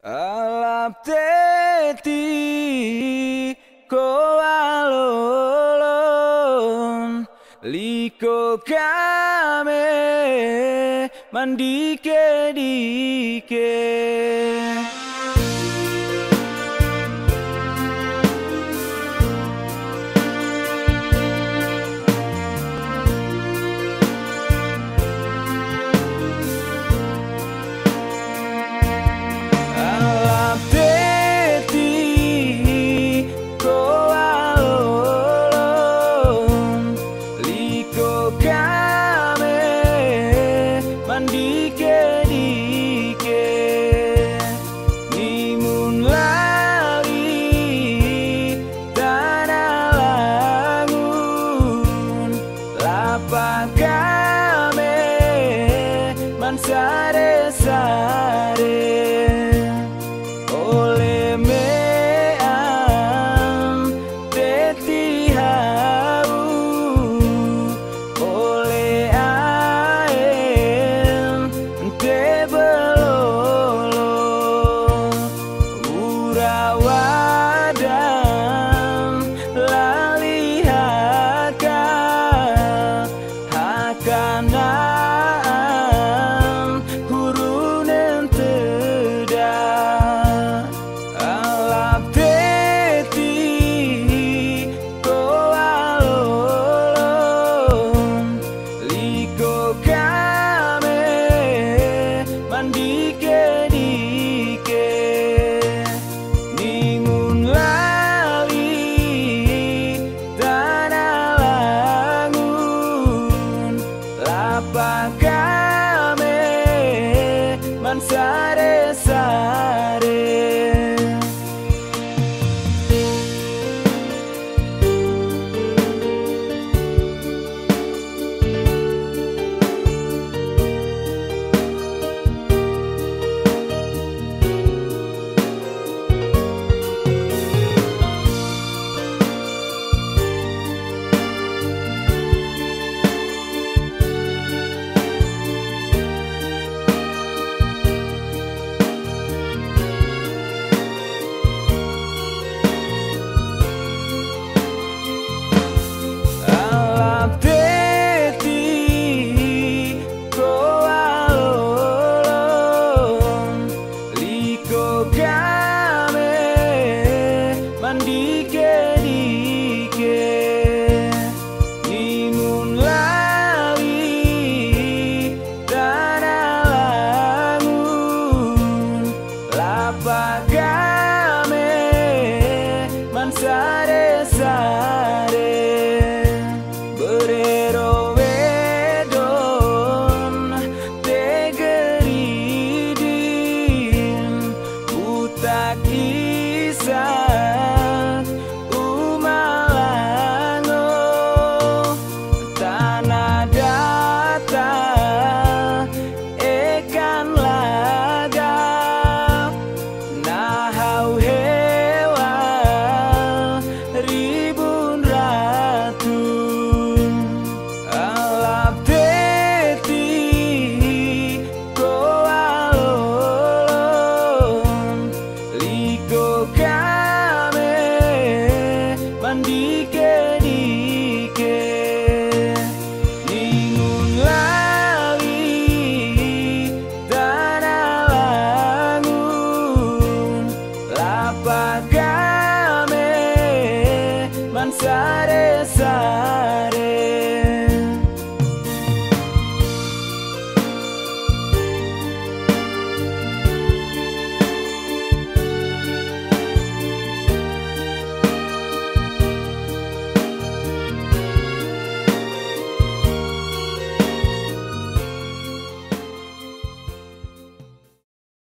Alap teti ko alolon liko kame mandike dike. Sare-sare oleh mean teti hau oleh aen te belolo urawadan lalihaka hakana sare-sare. Sare-sare berero wedon tegeridin butak isak umalango tanah data ekan lagap nahau ribun ratun alap teti ko alolon liko kame mandike dike ningun lali tanah langun lapak sare-sare.